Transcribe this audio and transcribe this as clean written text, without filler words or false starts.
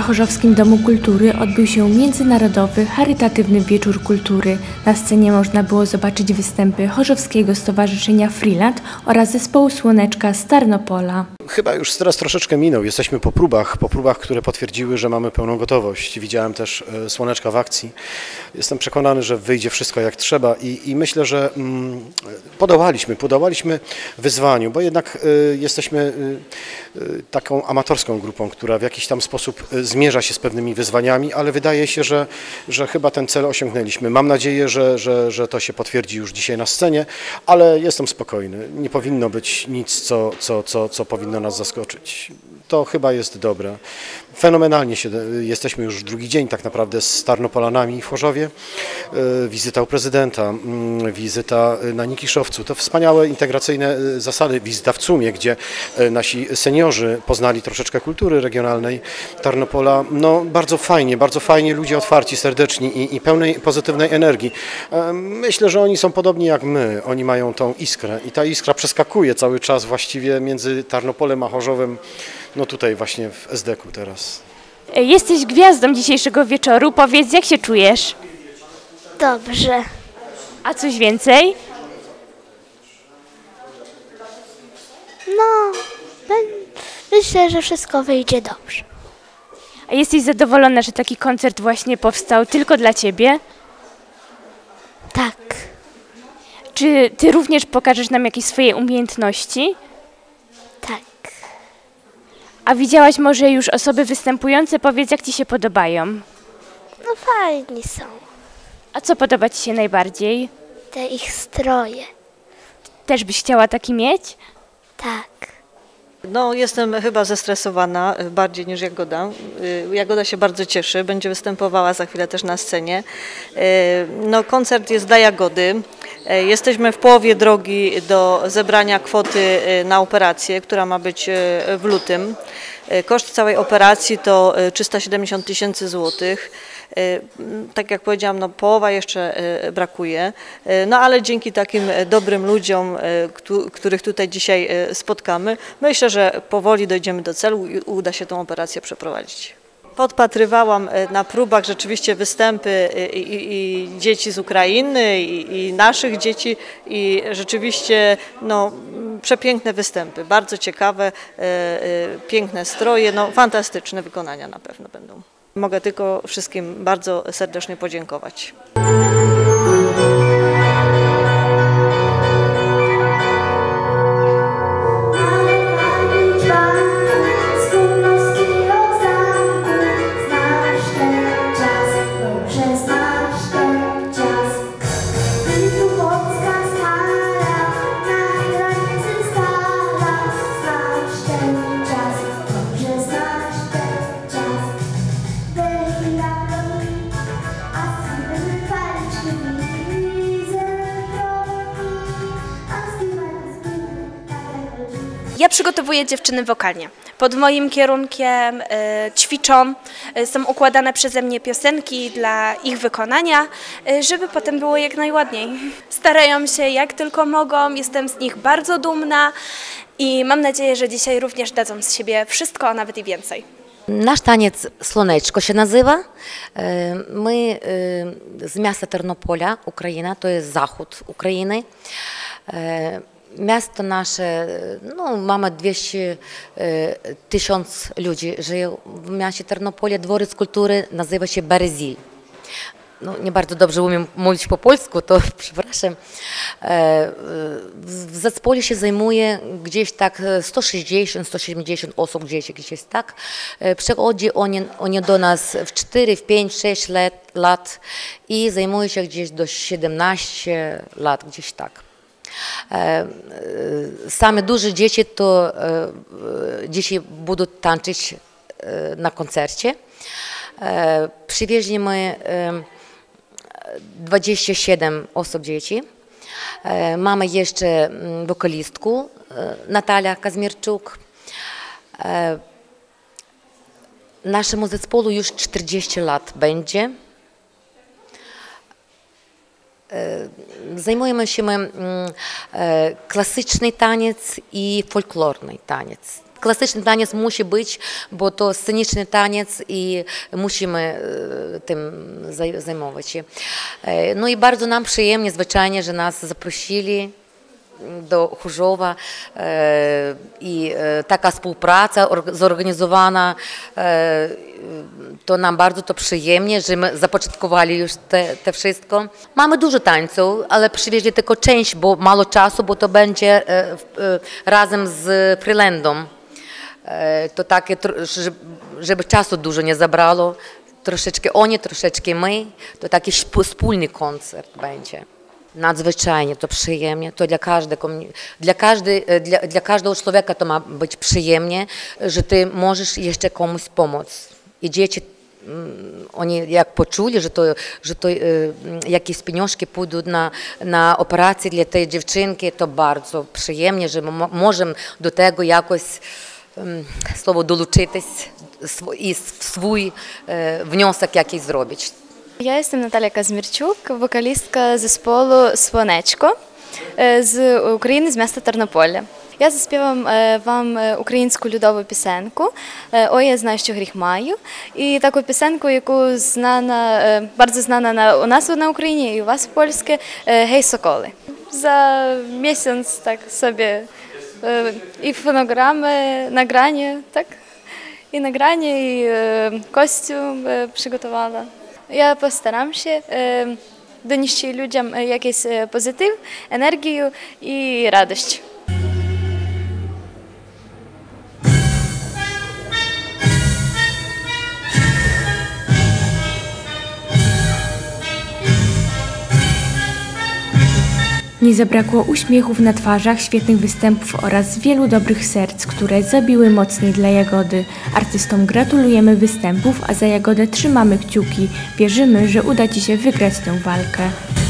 Chorzowskim Domu Kultury odbył się międzynarodowy, charytatywny wieczór kultury. Na scenie można było zobaczyć występy Chorzowskiego Stowarzyszenia Freeland oraz zespołu Słoneczka z Tarnopola. Chyba już teraz troszeczkę minął. Jesteśmy po próbach, które potwierdziły, że mamy pełną gotowość. Widziałem też Słoneczka w akcji. Jestem przekonany, że wyjdzie wszystko jak trzeba i myślę, że podołaliśmy wyzwaniu, bo jednak jesteśmy taką amatorską grupą, która w jakiś tam sposób zmierza się z pewnymi wyzwaniami, ale wydaje się, że chyba ten cel osiągnęliśmy. Mam nadzieję, że to się potwierdzi już dzisiaj na scenie, ale jestem spokojny. Nie powinno być nic, co powinno nas zaskoczyć. To chyba jest dobre. Fenomenalnie jesteśmy już drugi dzień tak naprawdę z Tarnopolanami w Chorzowie. Wizyta u prezydenta, wizyta na Nikiszowcu. To wspaniałe integracyjne zasady. Wizyta w Cumie, gdzie nasi seniorzy poznali troszeczkę kultury regionalnej Tarnopola. No bardzo fajnie, ludzie otwarci, serdeczni i pełnej pozytywnej energii. Myślę, że oni są podobni jak my. Oni mają tą iskrę i ta iskra przeskakuje cały czas właściwie między Tarnopolem a Chorzowem. No tutaj właśnie w SDK-u teraz. Jesteś gwiazdą dzisiejszego wieczoru. Powiedz, jak się czujesz? Dobrze. A coś więcej? No, myślę, że wszystko wyjdzie dobrze. A jesteś zadowolona, że taki koncert właśnie powstał tylko dla Ciebie? Tak. Czy Ty również pokażesz nam jakieś swoje umiejętności? Tak. A widziałaś może już osoby występujące? Powiedz, jak Ci się podobają? No fajni są. A co podoba Ci się najbardziej? Te ich stroje. Też byś chciała taki mieć? Tak. No, jestem chyba zestresowana bardziej niż Jagoda. Jagoda się bardzo cieszy, będzie występowała za chwilę też na scenie. No, koncert jest dla Jagody. Jesteśmy w połowie drogi do zebrania kwoty na operację, która ma być w lutym. Koszt całej operacji to 370 000 złotych. Tak jak powiedziałam, no połowa jeszcze brakuje, no ale dzięki takim dobrym ludziom, których tutaj dzisiaj spotkamy, myślę, że powoli dojdziemy do celu i uda się tę operację przeprowadzić. Podpatrywałam na próbach rzeczywiście występy i dzieci z Ukrainy, i naszych dzieci i rzeczywiście no, przepiękne występy, bardzo ciekawe, piękne stroje, no, fantastyczne wykonania na pewno będą. Mogę tylko wszystkim bardzo serdecznie podziękować. Ja przygotowuję dziewczyny wokalnie. Pod moim kierunkiem ćwiczą, są układane przeze mnie piosenki dla ich wykonania, żeby potem było jak najładniej. Starają się jak tylko mogą, jestem z nich bardzo dumna i mam nadzieję, że dzisiaj również dadzą z siebie wszystko, a nawet i więcej. Nasz taniec Słoneczko się nazywa. My z miasta Tarnopola, Ukraina, to jest zachód Ukrainy. Miasto nasze, no mamy 200 000 ludzi, żyje w mieście Tarnopole. Dworzec kultury nazywa się Berezil. No, nie bardzo dobrze umiem mówić po polsku, to przepraszam. W zespole się zajmuje gdzieś tak 160-170 osób, gdzieś jest tak. Przychodzi oni do nas w 4, 5, 6 lat i zajmują się gdzieś do 17 lat, gdzieś tak. Same duże dzieci to dzisiaj będą tańczyć na koncercie. Przywieźli my 27 osób dzieci. Mamy jeszcze wokalistkę Natalia Kazmierczuk. Naszemu zespołu już 40 lat będzie. Zajmujemy się klasyczny taniec i folklorny taniec. Klasyczny taniec musi być, bo to sceniczny taniec i musimy tym zajmować się. No i bardzo nam przyjemnie, zwyczajnie, że nas zaprosili do Chórzowa i taka współpraca zorganizowana, to nam bardzo to przyjemnie, że my zapoczątkowali już te wszystko. Mamy dużo tańców, ale przywieźli tylko część, bo mało czasu, bo to będzie razem z Freelandą. To takie, żeby czasu dużo nie zabrało, troszeczkę oni, troszeczkę my, to taki wspólny koncert będzie. Nadzwyczajnie to przyjemnie, to dla każdego człowieka to ma być przyjemnie, że ty możesz jeszcze komuś pomóc. I dzieci, oni jak poczuli, że to jakieś pieniążki pójdą na operację dla tej dziewczynki, to bardzo przyjemnie, że możemy do tego jakoś słowo dolучитись i swój wniosek jakiś zrobić. Я jestem Наталя Казмірчук, вокалістка зесполу «Свонечко» з України, з міста Тернополя. Я заспівам вам українську людову пісеньку «Ой, я знаю, що гріх маю». І таку пісеньку, яку bardzo znana у нас на Україні і у вас в Польське «Гей, соколи». За місяць так собі і фонограми, nagranie, tak? I nagranie, i kostium przygotowała. Ja postaram się donieść ludziom jakiś pozytyw, energię i radość. Nie zabrakło uśmiechów na twarzach, świetnych występów oraz wielu dobrych serc, które zabiły mocniej dla Jagody. Artystom gratulujemy występów, a za Jagodę trzymamy kciuki. Wierzymy, że uda Ci się wygrać tę walkę.